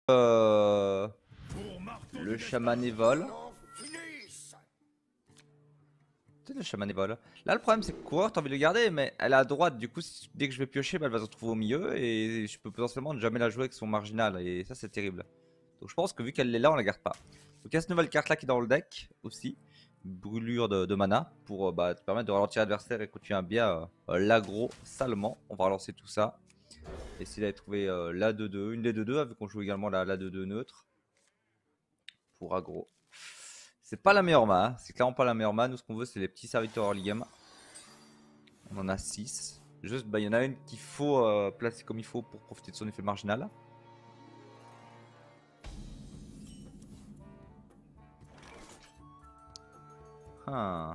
Le chamanévole. C'est le chamanévole. Là, le problème, c'est que le coureur, t'as envie de le garder, mais elle est à droite. Du coup, dès que je vais piocher, bah, elle va se retrouver au milieu. Et je peux potentiellement ne jamais la jouer avec son marginal. Et ça, c'est terrible. Donc, je pense que vu qu'elle est là, on la garde pas. Donc, il y a cette nouvelle carte là qui est dans le deck aussi. Brûlure de mana pour te permettre de ralentir l'adversaire et continuer à bien l'aggro salement. On va relancer tout ça. Essayer d'aller trouver la 2-2, une des 2-2, vu qu'on joue également la 2-2 neutre pour aggro. C'est pas la meilleure main, hein. C'est clairement pas la meilleure main. Nous, ce qu'on veut, c'est les petits serviteurs early game. On en a 6. Juste, il y en a une qu'il faut placer comme il faut pour profiter de son effet marginal. Ah.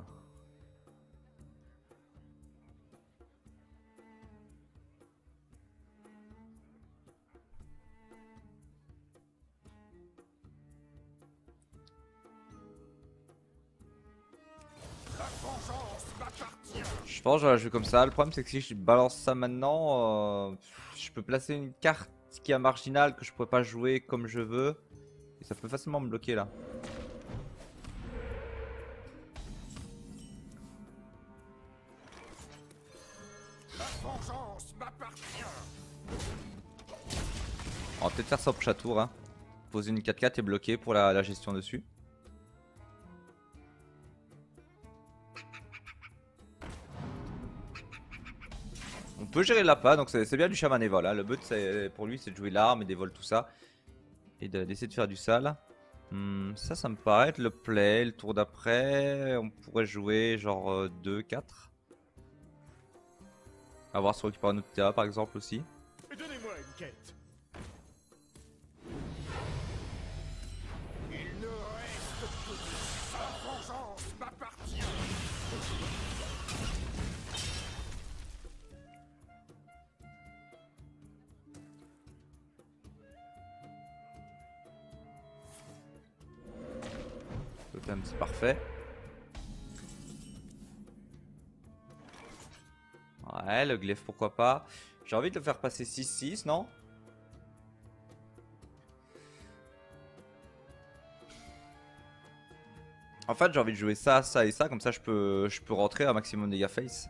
Je pense que je vais la jouer comme ça. Le problème, c'est que si je balance ça maintenant, je peux placer une carte qui est marginale que je pourrais pas jouer comme je veux. Et ça peut facilement me bloquer là. On va peut-être faire ça au prochain tour. Hein. Poser une 4-4 et bloquer pour la gestion dessus. On peut gérer l'appât, donc c'est bien du chamanévole. Hein. Le but pour lui, c'est de jouer l'arme et des vols, tout ça. Et d'essayer de faire du sale. Ça me paraît être le play. Le tour d'après, on pourrait jouer genre 2-4. À voir si on récupère un autre TA par exemple aussi. Donnez-moi une quête. Il ne reste que sa vengeance m'appartient. Totem, c'est parfait. Ouais, le glyphe, pourquoi pas. J'ai envie de le faire passer 6-6, non? En fait, j'ai envie de jouer ça, ça et ça, comme ça je peux rentrer à maximum dégâts face.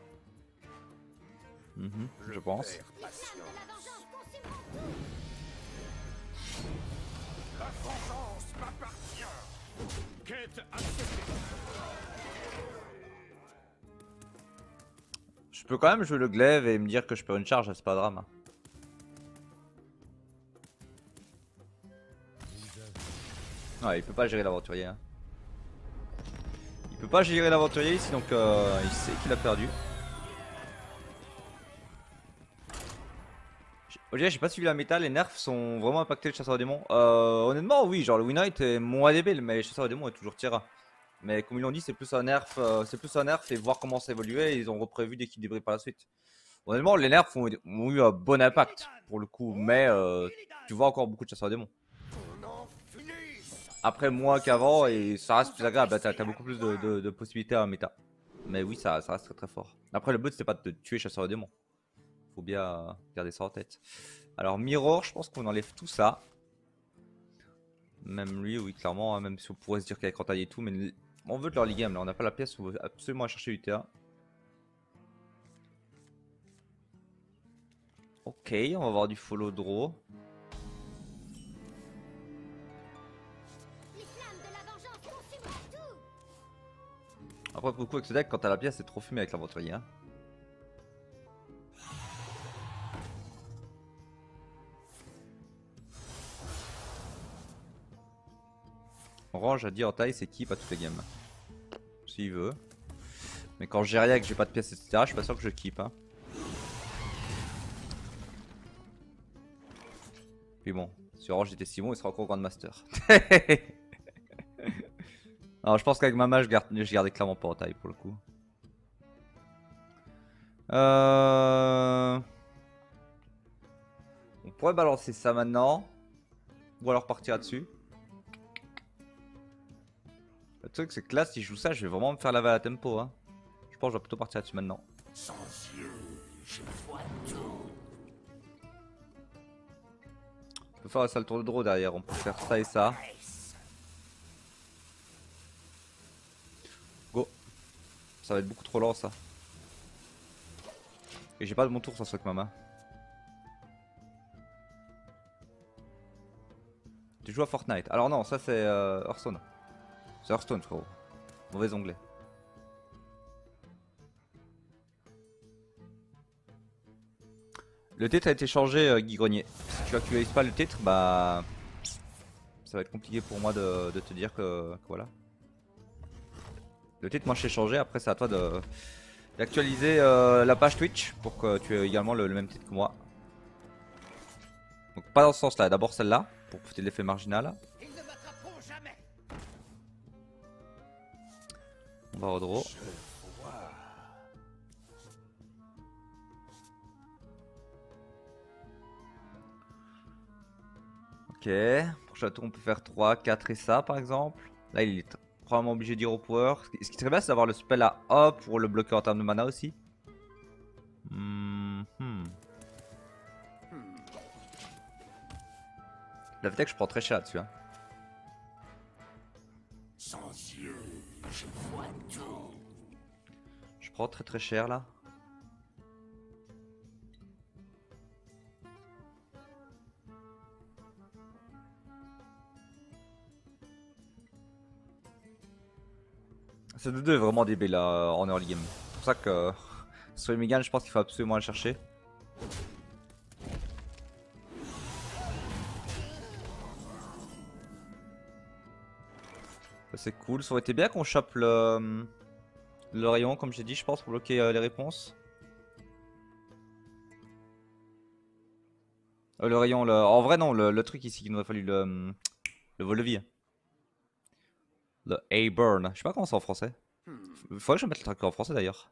Je pense. La vengeance m'appartient. Quête acceptée. Je peux quand même jouer le glaive et me dire que je perds une charge, c'est pas drame. Hein. Ouais, il peut pas gérer l'aventurier. Hein. Il peut pas gérer l'aventurier ici, donc il sait qu'il a perdu. Je sais pas suivi la méta, les nerfs sont vraiment impactés le chasseur de démons. Honnêtement, oui, genre le Win Knight est moins débile, mais le chasseur de démons est toujours Tira. Mais comme ils l'ont dit, c'est plus un nerf, et voir comment ça évoluait. Ils ont reprévu d'équilibrer par la suite. Honnêtement, les nerfs ont eu un bon impact pour le coup, mais tu vois encore beaucoup de chasseurs de démons. Après, moins qu'avant, et ça reste plus agréable. T'as beaucoup plus de possibilités à méta. Mais oui, ça reste très très fort. Après, le but, c'est pas de tuer chasseur de démons. Faut bien garder ça en tête. Alors, Mirror, je pense qu'on enlève tout ça. Même lui, oui, clairement. Hein, même si on pourrait se dire qu'avec Rentaille et tout. Mais on veut de leur game là. On n'a pas la pièce. On veut absolument aller chercher UTA. Ok, on va avoir du follow draw. Après, pour le coup, avec ce deck, quand t'as la pièce, c'est trop fumé avec l'aventurier. Hein. Orange a dit en taille, c'est keep à toutes les games. S'il veut. Mais quand j'ai rien, que j'ai pas de pièces, etc., je suis pas sûr que je keep. Hein. Puis bon, si Orange était si bon, il sera encore Grandmaster. Alors, je pense qu'avec ma main, je gardais clairement pas en taille pour le coup. On pourrait balancer ça maintenant. Ou alors partir là-dessus. Le truc, c'est que là, si je joue ça, je vais vraiment me faire laver à la tempo. Hein. Je pense que je vais plutôt partir là-dessus maintenant. Sans yeux, je vois tout. On peut faire ça le tour de draw derrière, on peut faire ça et ça. Go. Ça va être beaucoup trop lent ça. Et j'ai pas de mon tour ça avec ma main. Tu joues à Fortnite. Alors non, ça c'est Hearthstone. C'est Hearthstone frérot. Mauvais onglet. Le titre a été changé Guy Grenier. Si tu actualises pas le titre, bah... Ça va être compliqué pour moi de te dire que voilà. Le titre moi je l'ai changé, après c'est à toi d'actualiser la page Twitch pour que tu aies également le même titre que moi. Donc pas dans ce sens là, d'abord celle-là, pour profiter de l'effet marginal. Ils ne m'attraperont jamais. On va redraw. Ok, prochain tour on peut faire 3, 4 et ça par exemple. Là il est probablement obligé d'Hero Power. Ce qui serait bien c'est d'avoir le spell à hop pour le bloquer en termes de mana aussi. La VTech je prends très cher là-dessus. Hein. Sans yeux, je vois tout. Je prends très cher là. Ce 2-2 est vraiment DB là en early game. C'est pour ça que sur les Megan je pense qu'il faut absolument le chercher. C'est cool, ça aurait été bien qu'on chope le rayon comme j'ai dit je pense pour bloquer les réponses. Le rayon, en vrai non, le truc ici qu'il nous a fallu le vol-de-vie. Le A-burn, je sais pas comment c'est en français. Faudrait que je mette le tracker en français d'ailleurs.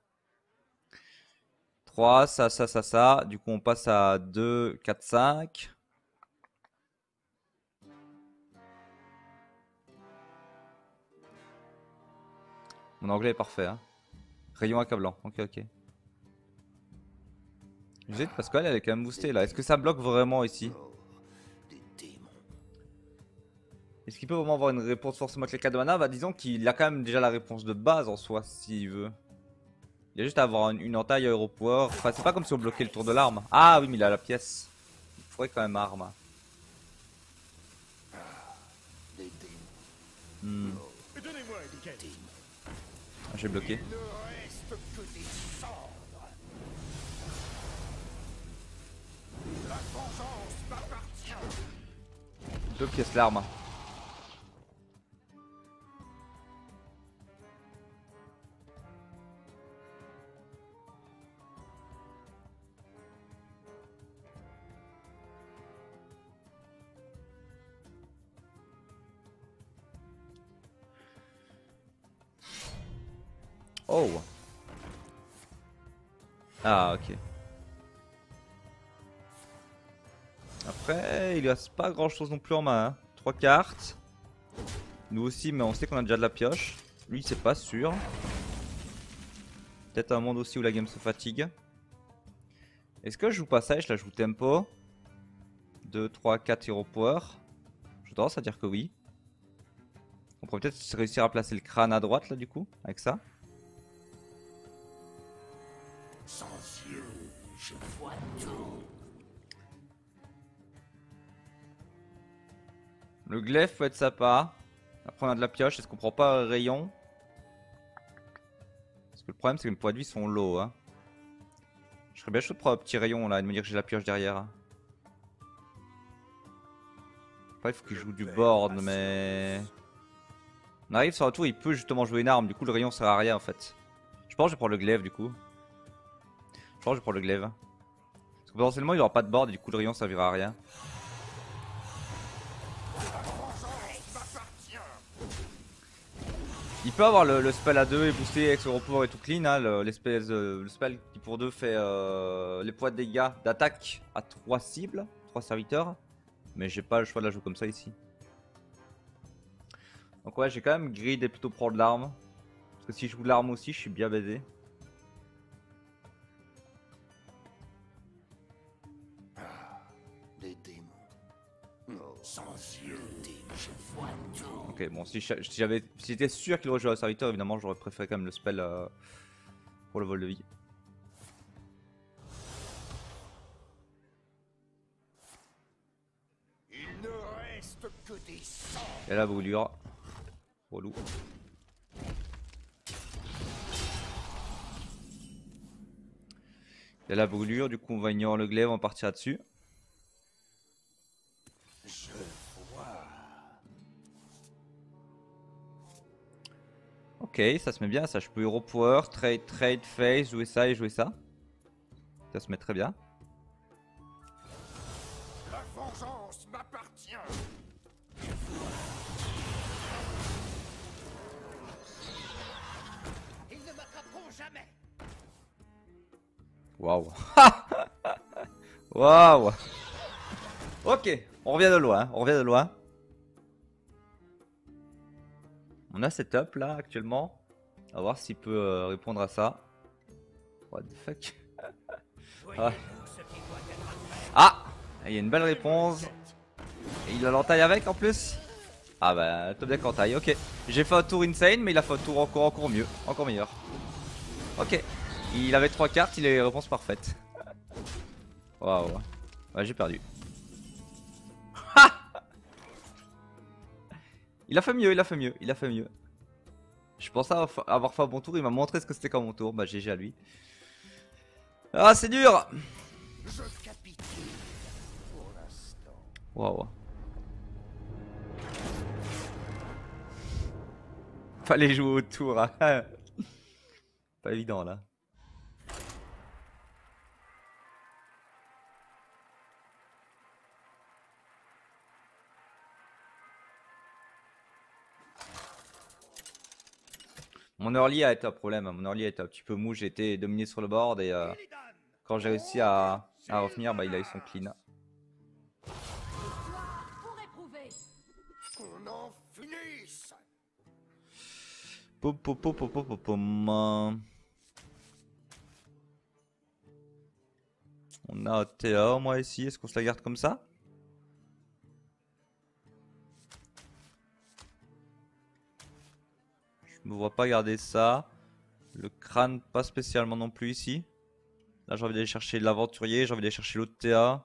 3, ça. Du coup on passe à 2, 4, 5. Mon anglais est parfait hein. Rayon accablant, ok. J'hésite parce qu'elle est quand même boostée là. Est-ce que ça bloque vraiment ici? Est-ce qu'il peut vraiment avoir une réponse forcément avec les 4 de mana? Bah disons qu'il a quand même déjà la réponse de base en soi s'il veut. Il a juste à avoir une entaille à Hero Power. Enfin c'est pas comme si on bloquait le tour de l'arme. Ah oui mais il a la pièce. Il faudrait quand même arme. Donnez-moi étiquette. J'ai bloqué. Il ne reste que des cendres. La vengeance m'appartient. 2 pièces l'arme. Oh. Ah ok. Après il reste pas grand chose non plus en main. Hein. 3 cartes. Nous aussi mais on sait qu'on a déjà de la pioche. Lui c'est pas sûr. Peut-être un monde aussi où la game se fatigue. Est-ce que je joue passage? Là je joue tempo. 2, 3, 4 hero power. Je tendance à dire que oui. On pourrait peut-être réussir à placer le crâne à droite là du coup. Avec ça. Sans yeux, je vois tout. Le glaive peut être sympa. Après on a de la pioche. Est-ce qu'on prend pas un rayon? Parce que le problème c'est que mes points de vie sont low. Hein. Je serais bien chaud de prendre un petit rayon là et de me dire que j'ai la pioche derrière. Après il faut qu'il joue du board mais... On arrive sur un tour, il peut justement jouer une arme, du coup le rayon sert à rien en fait. Je pense que je vais prendre le glaive du coup. Je pense que je vais prendre le glaive. Parce que potentiellement il aura pas de board et du coup le rayon servira à rien. Il peut avoir le spell à 2 et booster avec son repos et tout clean, hein, le spell qui pour 2 fait les points de dégâts d'attaque à 3 cibles, 3 serviteurs. Mais j'ai pas le choix de la jouer comme ça ici. Donc ouais j'ai quand même grid et plutôt prendre l'arme. Parce que si je joue l'arme aussi je suis bien baisé. Les démons. Ok, bon, si j'étais sûr qu'il aurait joué à serviteur, évidemment, j'aurais préféré quand même le spell pour le vol de vie. Il ne reste que des sangs. Et la brûlure. Relou. Il y a la brûlure, du coup on va ignorer le glaive, on va partir là-dessus. Je vois. Ok, ça se met bien, ça je peux hero power, trade, face, jouer ça et jouer ça. Ça se met très bien. La vengeance m'appartient. Ils ne m'attraperont jamais. Waouh. Waouh. Ok, on revient de loin, on revient de loin. On a setup là actuellement. On va voir s'il peut répondre à ça. What the fuck. Ah, il y a une belle réponse. Et il a l'entaille avec en plus. Ah bah top deck entaille, ok. J'ai fait un tour insane mais il a fait un tour encore mieux, encore meilleur. Ok, il avait 3 cartes, il a les réponses parfaites. Waouh. Ouais, j'ai perdu. Il a fait mieux, il a fait mieux, il a fait mieux. Je pensais avoir fait un bon tour, il m'a montré ce que c'était comme mon tour. Bah GG à lui. Ah c'est dur. Je capitule pour l'instant. Waouh. Fallait jouer au tour. Hein. Pas évident là. Mon early a été un problème. Mon early a été un petit peu mou. J'ai été dominé sur le board et quand j'ai réussi à revenir, bah, il a eu son clean. Qu'on en finisse. Pom, pom, pom, pom, pom, pom, pom. On a TA moi ici. Est-ce qu'on se la garde comme ça? Je me vois pas garder ça. Le crâne pas spécialement non plus ici. Là j'ai envie d'aller chercher l'aventurier, j'ai envie d'aller chercher l'autre TA.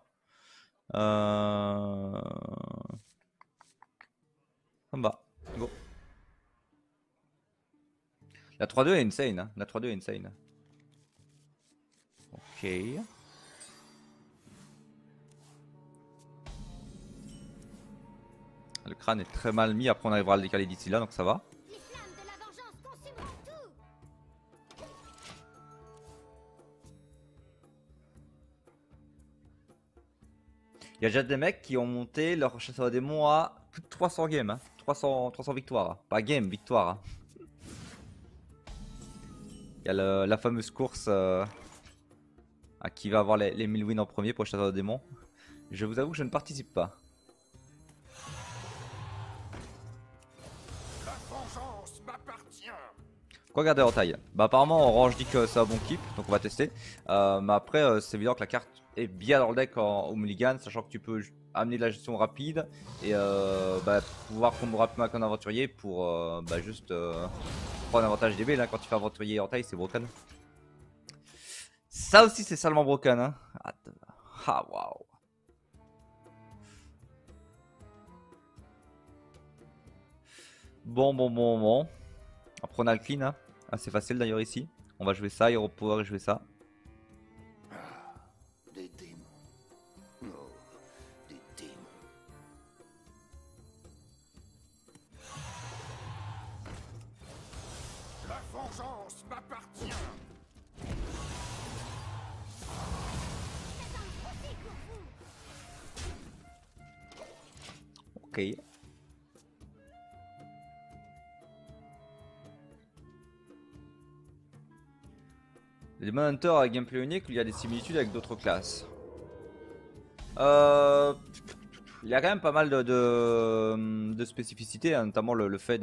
En bas, go. La 3-2 est insane, hein. La 3-2 est insane. Ok. Le crâne est très mal mis, après on arrivera à le décaler d'ici là, donc ça va. Les flammes de la vengeance consumeront tout. Il y a déjà des mecs qui ont monté leur chasseur à démons à plus de 300 games, hein. 300 victoires. Hein. Pas game, victoire. Hein. Il y a la fameuse course à qui va avoir les 1000 wins en premier pour le chasseur de démons. Je vous avoue que je ne participe pas. La vengeance m'appartient. Quoi garder en taille? Bah apparemment Orange dit que c'est un bon keep, donc on va tester. Mais après c'est évident que la carte est bien dans le deck au mulligan, sachant que tu peux amener de la gestion rapide et pouvoir combo rapidement avec un aventurier pour juste prendre un avantage DB là quand tu fais aventurier en taille, c'est broken. Ça aussi c'est salement broken hein. Ah waouh. Bon. Après on a le clean hein. Assez facile d'ailleurs ici. On va jouer ça, Hero Power et jouer ça. Ah, des démons. Oh, des démons. La vengeance m'appartient. Ok. Les Demon Hunter à gameplay unique, il y a des similitudes avec d'autres classes. Il y a quand même pas mal de spécificités, hein, notamment le fait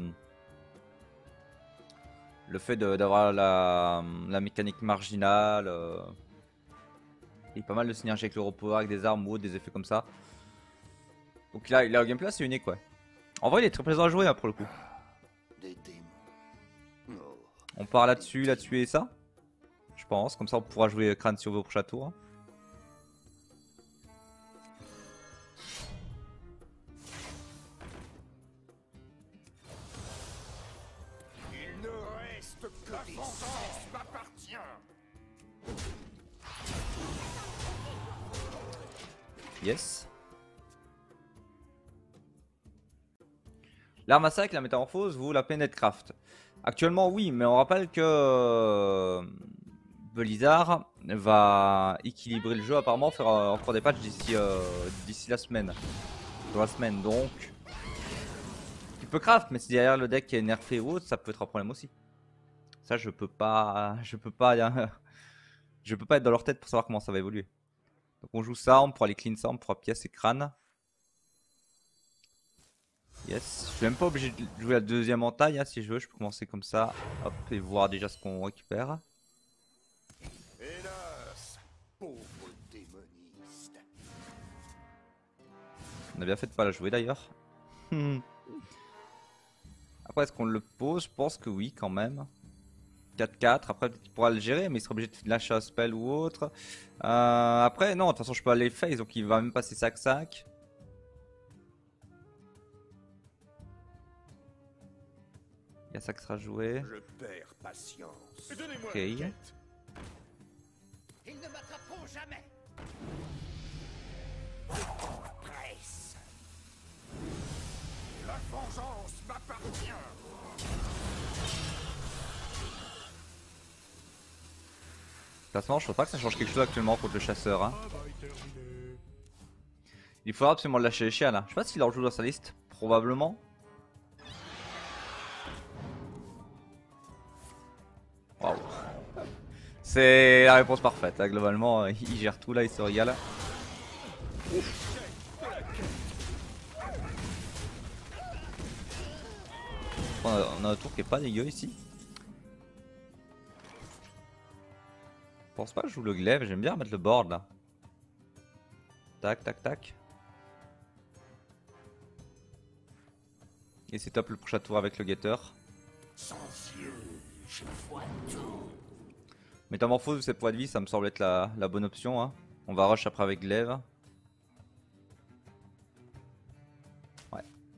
d'avoir la mécanique marginale et pas mal de synergie avec l'Europower, avec des armes ou autres, des effets comme ça. Donc là, il a au gameplay c'est unique, ouais. En vrai, il est très plaisant à jouer hein, pour le coup. Des démons. Oh. On part là-dessus et ça. Je pense, comme ça on pourra jouer crâne sur vos prochains tours. Il ne reste que la vengeance m'appartient. Yes. L'arme à sac, la métamorphose, vous la planète craft. Actuellement, oui, mais on rappelle que Blizzard va équilibrer le jeu, apparemment, faire encore des patchs d'ici la semaine. Dans la semaine, donc. Tu peux craft, mais si derrière le deck est nerfé ou autre, ça peut être un problème aussi. Ça, je peux pas. Je peux pas. Je peux pas être dans leur tête pour savoir comment ça va évoluer. Donc on joue ça, on pourra aller clean ça, on pourra pièce et crâne. Yes, je suis même pas obligé de jouer la deuxième entaille hein, si je veux, je peux commencer comme ça, hop, et voir déjà ce qu'on récupère. Hélas, pauvre démoniste. On a bien fait de pas la jouer d'ailleurs. Après, est-ce qu'on le pose? Je pense que oui quand même. 4-4, après peut-être qu'il pourra le gérer, mais il sera obligé de lâcher un spell ou autre. Après, non, de toute façon, je peux aller face, donc il va même passer sac-sac. Il y a ça qui sera joué. Je perds patience. Ok. Ils ne m'attraperont jamais. Presse. La vengeance m'appartient. Placement, je pense pas que ça change quelque chose actuellement contre le chasseur. Hein. Il faudra absolument lâcher les chiens là. Je sais pas s'il en joue dans sa liste. Probablement. Waouh. C'est la réponse parfaite. Hein. Globalement, il gère tout là, il se régale. On a un tour qui est pas dégueu ici. Je pense pas que je joue le glaive, j'aime bien mettre le board là. Tac, tac, tac. Et c'est top le prochain tour avec le getter. Sans yeux, je vois tout. Métamorphose ou ses poids de vie, ça me semble être la bonne option. Hein. On va rush après avec glaive. Ouais.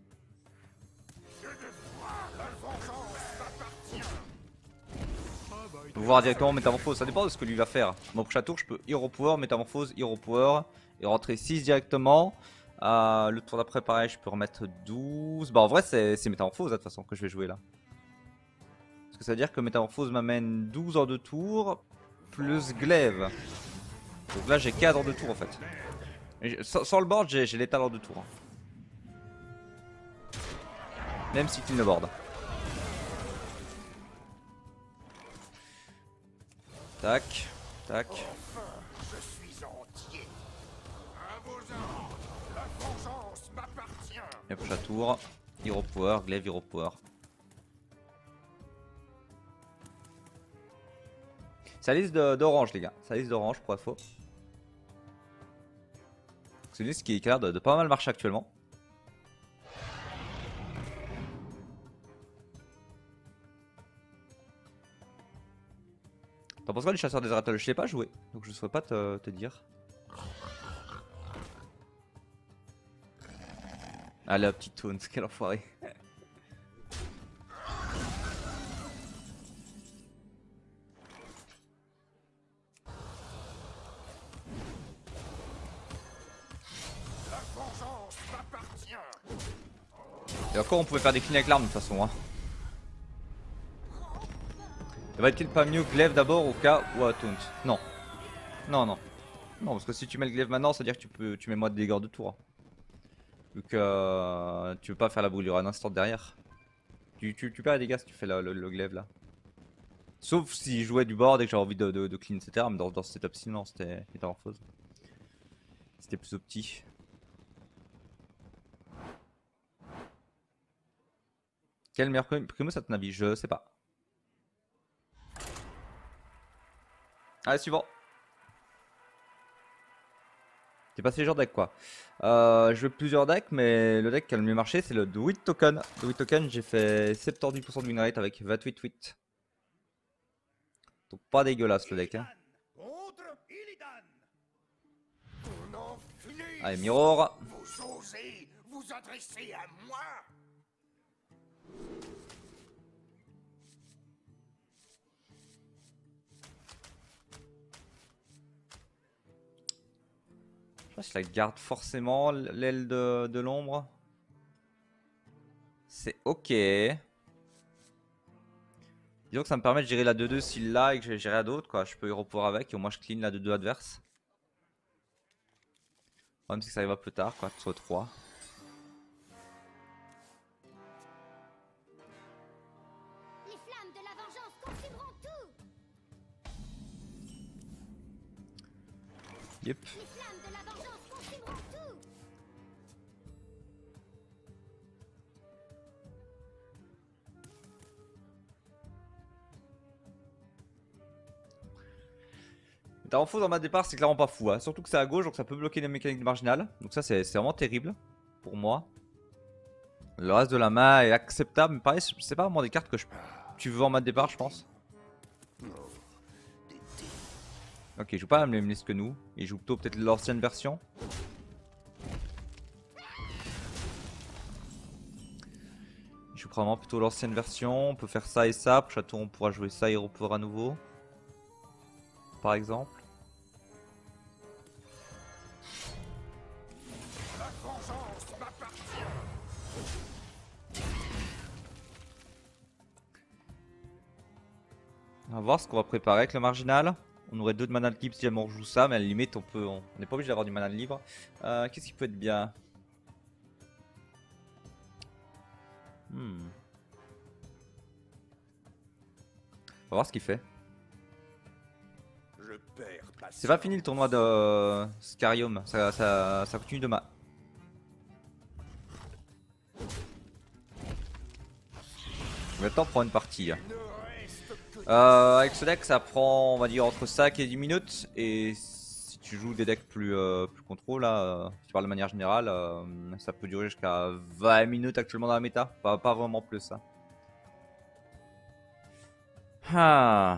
On peut voir directement métamorphose, ça dépend de ce que lui va faire. Mon prochain tour, je peux hero power, métamorphose, hero power et rentrer 6 directement. Le tour d'après, pareil, je peux remettre 12. Bah, en vrai, c'est métamorphose de toute façon que je vais jouer là. Parce que ça veut dire que métamorphose m'amène 12 en 2 tours plus glaive. Donc là, j'ai 4 en 2 tours en fait. Et sans le board, j'ai l'étal en 2 tours. Hein. Même si il ne board. Tac, tac. Je suis entier. À vos ordres. La vengeance m'appartient. Et prochain tour, hero power, glaive, hero power. C'est la liste d'orange les gars, c'est la liste d'orange pour info. C'est une liste qui a l'air de pas mal marcher actuellement. T'en penses quoi du chasseur des Rattle? Je l'ai pas joué, donc je ne saurais pas te dire. Ah la petite toune, quel enfoiré. La vengeance m'appartient. Et encore on pouvait faire des cleans avec l'arme de toute façon. Hein. Va-t-il pas mieux glaive d'abord au cas où à taunt? Non. Non, non. Non, parce que si tu mets le glaive maintenant, ça veut dire que tu mets moins de dégâts de tour. Vu que tu veux pas faire la brûlure un instant derrière. Tu perds les dégâts si tu fais le glaive là. Sauf si je jouais du board et que j'avais envie de clean etc. Mais dans ce setup-ci, non, c'était métamorphose. C'était plus petit. Quel meilleur Primus à ton avis? Je sais pas. Allez, suivant. C'est pas ces genres de deck quoi. Je veux plusieurs decks, mais le deck qui a le mieux marché c'est le Druid Token. Druid Token, j'ai fait 70% de win rate avec 28 tweets. Donc pas dégueulasse le deck. Hein. Illidan contre Illidan. On en finit. Allez, Mirror. Vous osez vous adresser à moi? Je sais pas si je la garde forcément, l'aile de l'ombre. C'est ok. Disons que ça me permet de gérer la 2-2 s'il l'a et que je vais gérer à d'autres quoi. Je peux y repouvoir avec et au moins je clean la 2-2 adverse. Le problème c'est que ça arrivera plus tard quoi, sur 3. Les flammes de la vengeance consumeront tout. Yep. Les flammes de la vengeance consumeront tout. T'as fou dans ma départ, c'est clairement pas fou. Hein. Surtout que c'est à gauche, donc ça peut bloquer les mécaniques marginales. Donc ça, c'est vraiment terrible pour moi. Le reste de la main est acceptable. Mais pareil, c'est pas vraiment des cartes que tu veux en main de départ, je pense. Ok, il joue pas la même liste que nous. Il joue plutôt peut-être l'ancienne version. Il joue probablement plutôt l'ancienne version. On peut faire ça et ça. Pour château, on pourra jouer ça et repouvoir à nouveau. Par exemple. La vengeance m'appartient. On va voir ce qu'on va préparer avec le marginal. On aurait 2 de mana de libre si jamais on joue ça, mais à la limite on n'est pas obligé d'avoir du mana de libre. Qu'est-ce qui peut être bien? On va voir ce qu'il fait. Je perds C'est pas fini le tournoi de Scarium, ça continue demain. Maintenant on prend une partie. Avec ce deck ça prend on va dire entre 5 et 10 minutes. Et si tu joues des decks plus contrôle là, si tu parles de manière générale, ça peut durer jusqu'à 20 minutes actuellement dans la méta. Pas vraiment plus. Hein. Ah.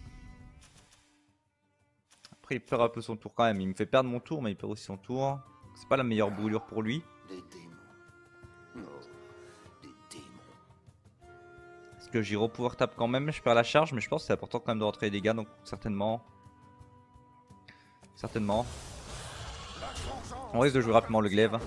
Après il perd un peu son tour quand même, il me fait perdre mon tour mais il perd aussi son tour. C'est pas la meilleure brûlure pour lui. Des démons. Non, des démons. Est-ce que Giro pouvoir tape quand même? Je perds la charge mais je pense que c'est important quand même de rentrer les dégâts donc certainement. Certainement. On risque de jouer rapidement le glaive.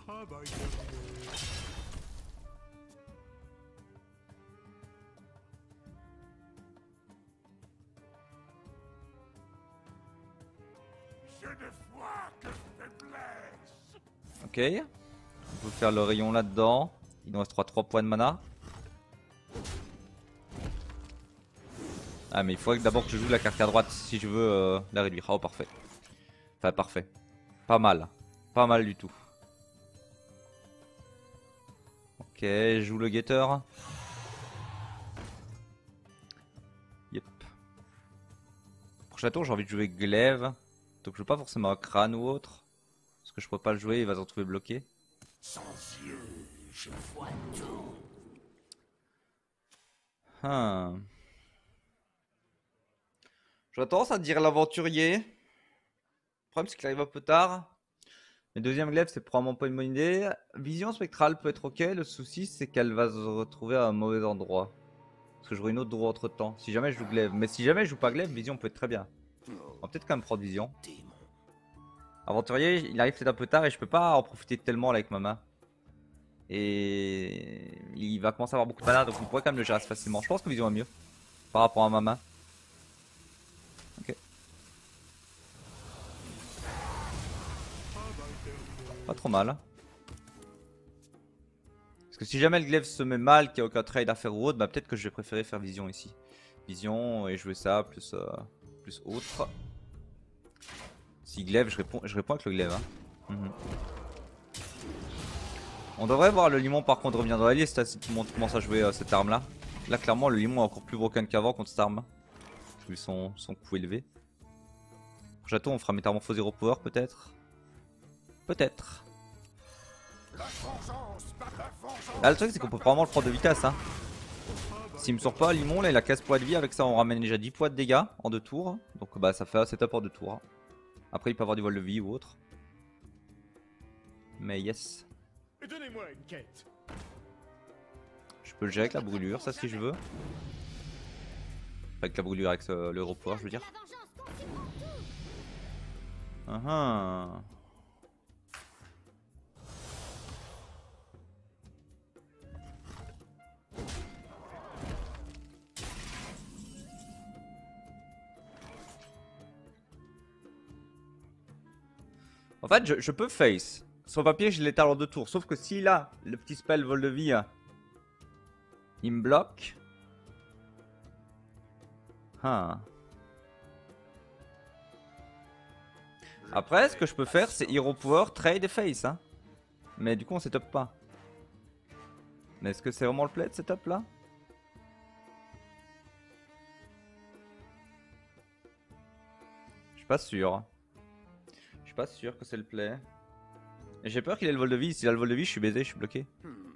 Ok, on peut faire le rayon là-dedans. Il nous reste 3 points de mana. Ah mais il faudrait d'abord que je joue la carte à droite si je veux la réduire. Oh parfait. Enfin parfait. Pas mal. Pas mal du tout. Ok, je joue le guetteur. Yep. Prochain tour j'ai envie de jouer glaive. Donc je joue pas forcément un crâne ou autre. Parce que je peux pas le jouer, il va se retrouver bloqué. Sans yeux, je vois tout. J'aurais tendance à dire l'aventurier. Le problème c'est qu'il arrive un peu tard. Le deuxième glaive c'est probablement pas une bonne idée. Vision spectrale peut être ok. Le souci c'est qu'elle va se retrouver à un mauvais endroit. Parce que j'aurai une autre droit entre temps. Si jamais je joue glaive. Mais si jamais je joue pas glaive, vision peut être très bien. On va peut-être quand même prendre vision. Aventurier, il arrive peut-être un peu tard et je peux pas en profiter tellement là, avec ma main. Et il va commencer à avoir beaucoup de mana donc on pourrait quand même le gérer assez facilement. Je pense que vision est mieux par rapport à ma main. Ok. Pas trop mal. Parce que si jamais le glaive se met mal, qu'il n'y a aucun trade à faire ou autre, bah peut-être que je vais préférer faire vision ici. Vision et jouer ça plus autre. Si glaive, je réponds avec le glaive. Hein. On devrait voir le limon par contre revenir dans la liste si tout le monde commence à jouer cette arme là. Là clairement le limon est encore plus broken qu'avant contre cette arme. Vu son coût élevé. Pour Jato on fera métamorphose hero power peut-être. Peut-être. La vengeance, la vengeance. Là le truc c'est qu'on peut probablement le prendre de vitesse hein. S'il me sort pas Limon là il a 15 points de vie, avec ça on ramène déjà 10 points de dégâts en 2 tours. Donc bah ça fait un setup en 2 tours. Après il peut avoir du vol de vie ou autre. Mais yes. Donnez-moi une quête. Je peux le gérer avec la brûlure, ça si je veux. Avec la brûlure, avec le gros pouvoir je veux dire. La vengeance consumera tout. En fait je peux face. Sur papier je l'étale en 2 tours. Sauf que s'il a le petit spell vol de vie, il me bloque. Après ce que je peux faire c'est Hero Power, trade et face hein. Mais du coup on setup pas. Mais est-ce que c'est vraiment le play de setup là? Je suis pas sûr. Je suis pas sûr que c'est le play. Et j'ai peur qu'il ait le vol de vie. S'il a le vol de vie je suis baisé, je suis bloqué.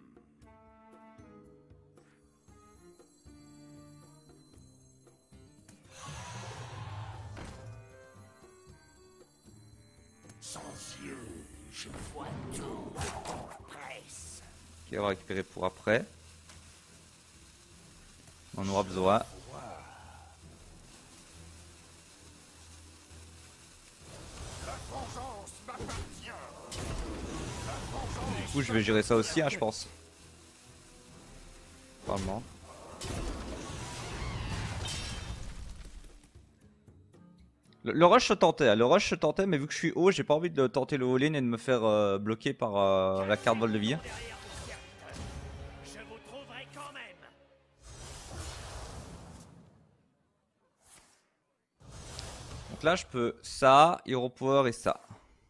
Sans yeux, je vois tout. Presse. Ok, on va récupérer pour après. On aura besoin. La vengeance m'appartient. Du coup je vais gérer ça aussi hein, je pense. Probablement. Le rush se tentait, hein. Le rush se tentait mais vu que je suis haut j'ai pas envie de tenter le all-in et de me faire bloquer par la carte vol de vie. Je vous trouverai quand même. Donc là je peux ça, Hero Power et ça.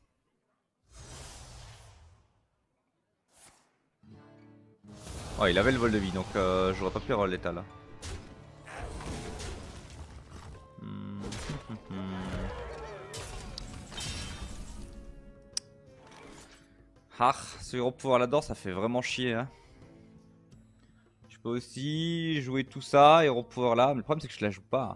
Oh il avait le vol de vie donc j'aurais pas pu avoir l'état là. Ah, ce Hero Power là-dedans ça fait vraiment chier hein. Je peux aussi jouer tout ça, Hero Power là, mais le problème c'est que je la joue pas.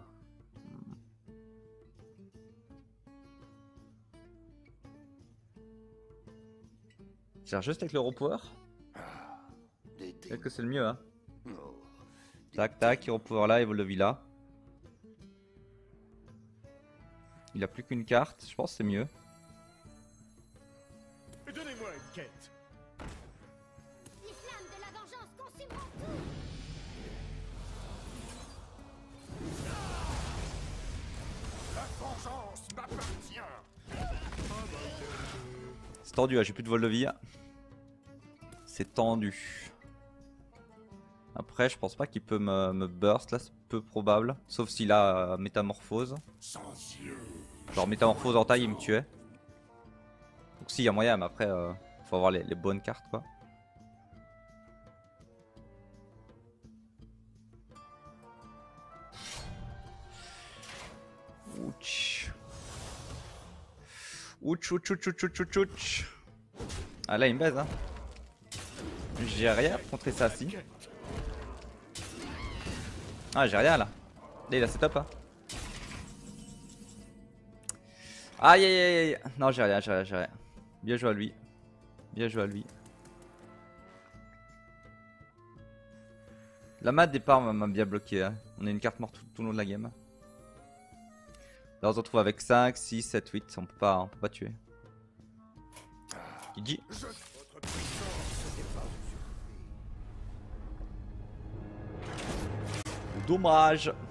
J'ai juste avec le Hero Power. Peut-être que c'est le mieux hein. Tac tac, Hero Power là et vol de vie là. Il a plus qu'une carte, je pense que c'est mieux. Donnez-moi une quête. Les flammes de la vengeance consumeront tout. La vengeance m'appartient. C'est tendu, hein, j'ai plus de vol de vie. C'est tendu. Après, je pense pas qu'il peut me burst là, c'est peu probable. Sauf s'il a métamorphose. Sans yeux. Genre métamorphose en taille, il me tuait. Donc si, il y a moyen, mais après, faut avoir les bonnes cartes quoi. Ouch. Ouch, ouch, ouch, ouch, ouch, ouch, ouch. Ah là, il me baise hein. J'ai rien contre ça si. Ah, j'ai rien là. Là, il a setup hein. Aïe aïe aïe aïe. Non, j'ai rien, j'ai rien, j'ai rien. Bien joué à lui. Bien joué à lui. La mat départ m'a bien bloqué. Hein. On a une carte morte tout le long de la game. Là on se retrouve avec 5, 6, 7, 8. On peut pas tuer. GG. Votre puissance n'est pas Dommage.